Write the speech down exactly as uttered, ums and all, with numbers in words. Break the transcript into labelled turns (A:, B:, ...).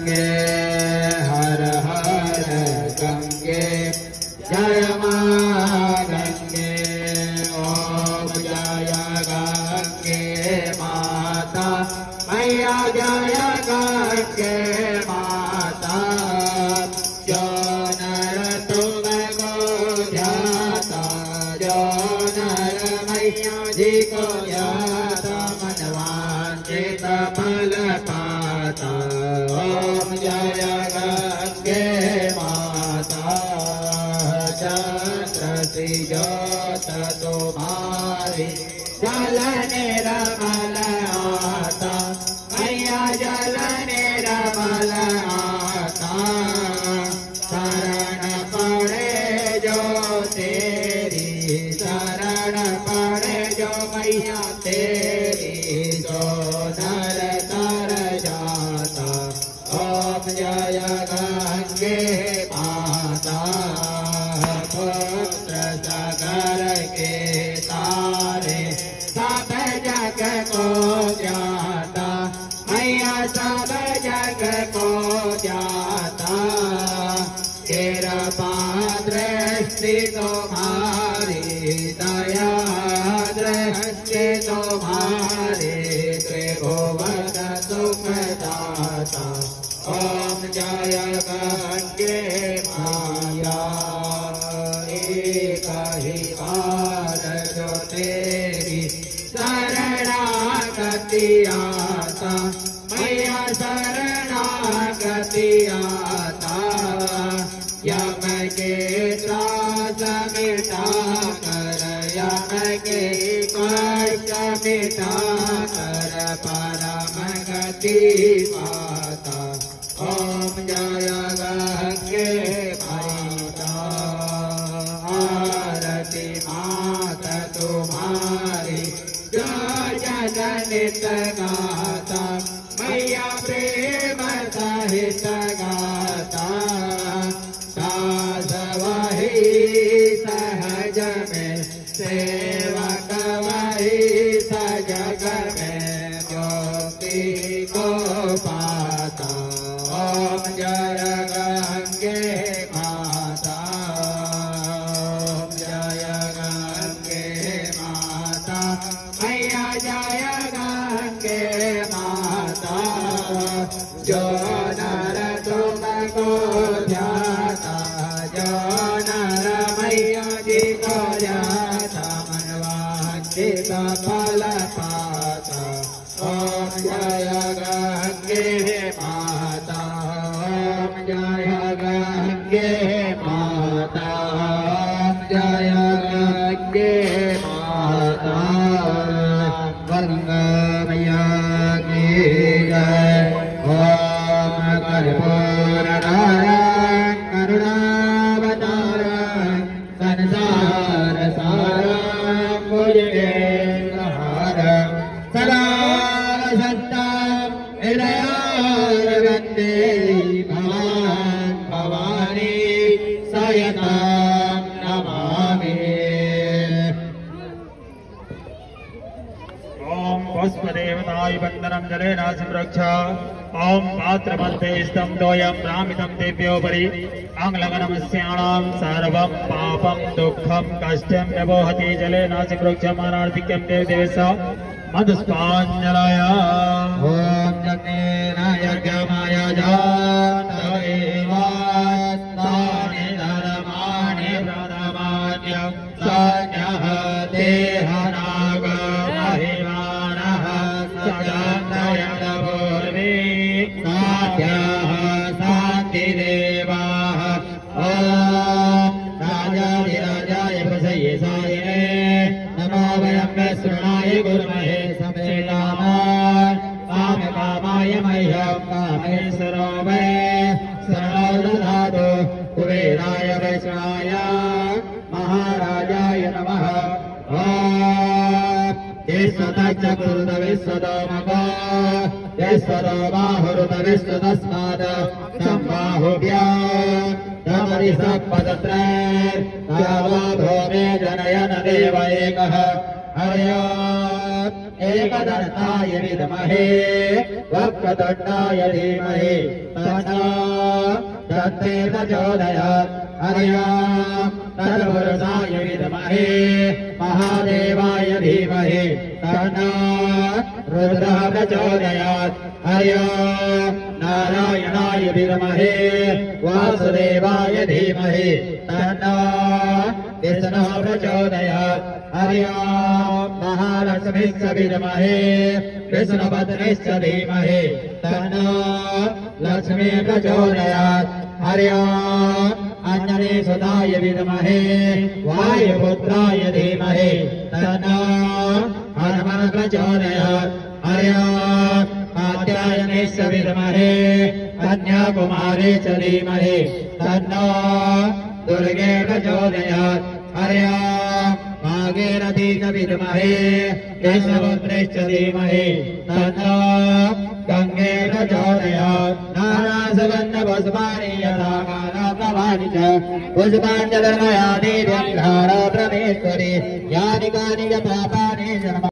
A: गंगे हर हर गंगे जय मां गंगे ओम जय गंगे माता मैया जय गंगे माता जो नर तुमको ध्याता जो नर मैया जी को ध्याता मनवांचित फल पाता ओम जय गंगे माता चंद्र ज्योत तुम्हारी जल निर्मल आता मैया जल निर्मल आता शरण पड़े जो तेरी शरण पड़े जो मैया तेरी जो नर तर जाता ओम जय गंगे माता पुत्र सागर के तारे सब जग को जाता मैया सब जग को जाता कृपा दृष्टि तुम्हारी दया दृष्टि तुम्हारी त्रिभुवन सुख दाता ओम जय गंगे माया एक ही बार जो तेरी शरणागति आता मैया शरणागति आता यम के त्रास मिटा कर यम के कष्ट मिटा कर परम गति पाता ओम जय गंगे माता आरती माता तुम्हारी जो जननित गाता मैया प्रेम सहित गाता दास वही सहज में सेवक वही सजग में ज्योति को पाता ओम जय गंगे माता ओम जय गंगे माता मैया जय गंगे माता जो नर तुमको ध्याता जो नर मैया जी को ध्याता मनवांचित फल पाता ओम जय गंगे माता ओम जय गंगे माता ओम जय गंगे माता गंगा मैया की जय ओम कर्पूर नारायण करुणावतारं संसार सारं भुजगेन्द्रहारं सदा सत्तां हृदयारविन्दे भवान् भवानी सयतां नमामि
B: ओम पुष्पदेवताय वंदनं जलेन संरक्ष ओम पात्रमध्ये स्तं तोयं रामितं देव्योपरि आंग्लगणमस्याणां सर्वं पापं दुःखं कष्टं व्यवहति जलेन संरक्ष मानार्थिक्यं देवदेवस्य मधुस्पाञ्जलाय
A: ओम जगेन यज्ञमाय जातवेवास्तानि धर्माणि प्रथमान्य सन्यः देहनाग महिमानः सदानयनपूर्वे साध्याः शान्तिदेवाः ओम राजाधिराजाय प्रसये सायिने नमो वयं विष्णुनाय गुरुमहे समेतामान् कामकामाय मह्यं कामेश्वरो वै शरणो ददातु कुबेराय वैष्णवाय महाराजाय नमः विश्वतश्च कुरुत विश्वतोमको विश्वतो बाहुरुत विश्वतस्मात् सम्बाहुभ्याम् तमरिसपदत्रैर्यावो भूमे जनयन देव एकः हरयो एकदन्ताय विद्महे वक्रतुण्डाय धीमहि तत्ते प्रचोदयात् हरिओं तत्पुरुषाय विद्महे महादेवाय धीमहि तन्नो रुद्रः प्रचोदयात् हरिओं नारायणाय विद्महे वासुदेवाय धीमहि तन्नो विष्णुः प्रचोदयात् हरिओं महालक्ष्मीश्च विद्महे विष्णुपत्नीश्च धीमहि तन्नो लक्ष्मी प्रचोदयात् हरिओं अंजनीसुताय विद्महे वायुपुत्राय धीमहि तन्नो हनुमन् प्रचोदयात् हरिओं कात्यायनीश्च विद्महे कन्याकुमारी च धीमहि तन्नो दुर्गे प्रचोदयात् हरिओं भागीरथी च विद्महे केशवपुत्रीश्च धीमहि तन्नो गंगे प्रचोदयात् नानासुगन्धपुष्पाणि यथा कालाप्रवाणि च पुष्पाञ्जलिर्मया देवी प्रमेश्वरी यानि कानि च पापानि